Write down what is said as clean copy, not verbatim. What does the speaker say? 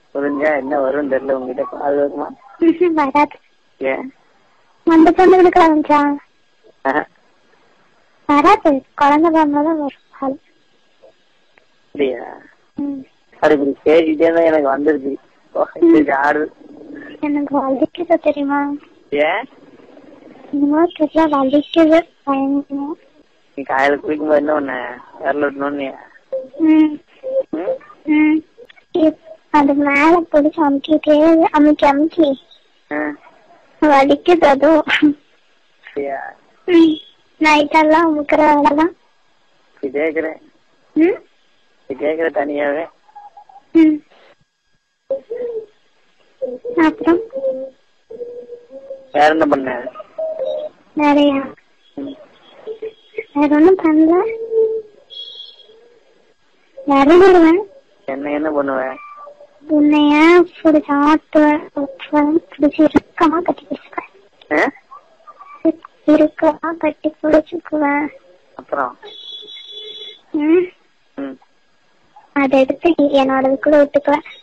புரிஞ்சா என்ன வரும் தெரியல உங்ககிட்ட. அது வருமா? வராது. ஏன் அந்த பொண்ணுகளுக்கு வந்துச்சா? வராது. குழந்தை பிறந்தாதான் வரும். அப்படியா? அது இப்படி பேசிட்டே தான் எனக்கு வந்துருச்சு. ஆடு எனக்கு வலிக்குது தெரியுமா? ஏன் வலிக்குது பயங்கரமா. நீ காலையில குளிக்கும் போது என்ன பண்ண? விரல விட்டணும்னு அது மேல பிடிச்சி அமுக்கிட்டே அமுக்கி அமுக்கி வலிக்குது. அதுவும் நைட்டெல்லாம் அமுக்கிற வேலைதான் கேக்குற தனியாவே. அப்புறம் வேற என்ன பண்ண? வேறையா? வேற ஒண்ணும் பண்ணல. விளையாடுவேன். என்ன பண்ணுவேன்? உன்னைய பிடிச்சி ஆட்டுவேன். பிடிச்சி இறுக்கமா கட்டி பிடிச்சுக்குவேன். இறுக்கமா கட்டி பிடிச்சுக்குவேன். அப்புறம் அதை எடுத்து என்னோட கூட விட்டுக்குவேன்.